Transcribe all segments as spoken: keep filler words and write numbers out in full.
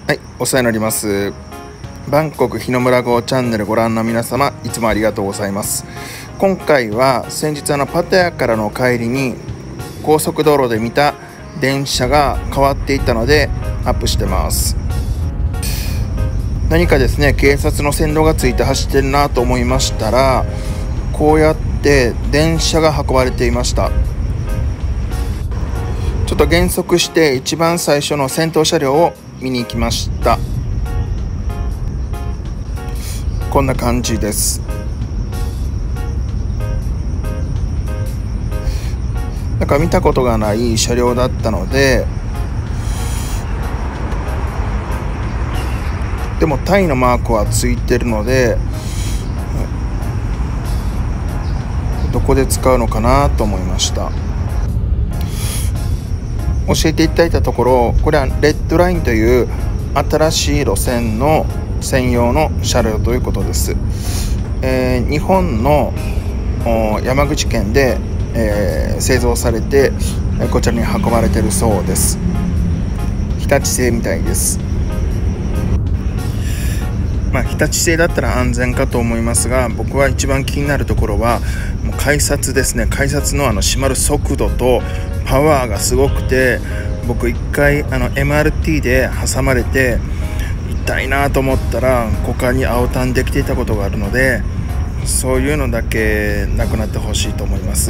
はい、お世話になります。バンコク日の村号チャンネルご覧の皆様、いつもありがとうございます。今回は先日あのパタヤからの帰りに高速道路で見た電車が変わっていったのでアップしてます。何かですね、警察の線路がついて走ってるなと思いましたら、こうやって電車が運ばれていました。ちょっと減速して一番最初の先頭車両を見に行きました。こんな感じです。なんか見たことがない車両だったので、でもタイのマークはついてるので、どこで使うのかなと思いました。教えていただいたところ、これはレッドラインという新しい路線の専用の車両ということです。えー、日本の山口県で、えー、製造されてこちらに運ばれているそうです。日立製みたいです。まあ、日立製だったら安全かと思いますが、僕は一番気になるところはもう改札ですね。改札のあの閉まる速度とパワーがすごくて、僕一回あの エムアールティー で挟まれて痛いなと思ったら股間に青タンできていたことがあるので、そういうのだけなくなってほしいと思います。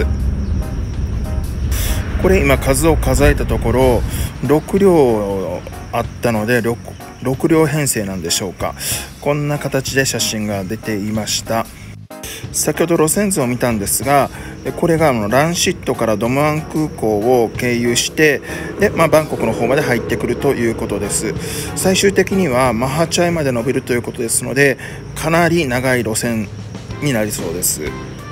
これ今数を数えたところろく両あったので 6, ろく両編成なんでしょうか。こんな形で写真が出ていました。先ほど路線図を見たんですが、これがあのランシットからドムアン空港を経由してで、まあ、バンコクの方まで入ってくるということです。最終的にはマハチャイまで伸びるということですので、かなり長い路線になりそうです。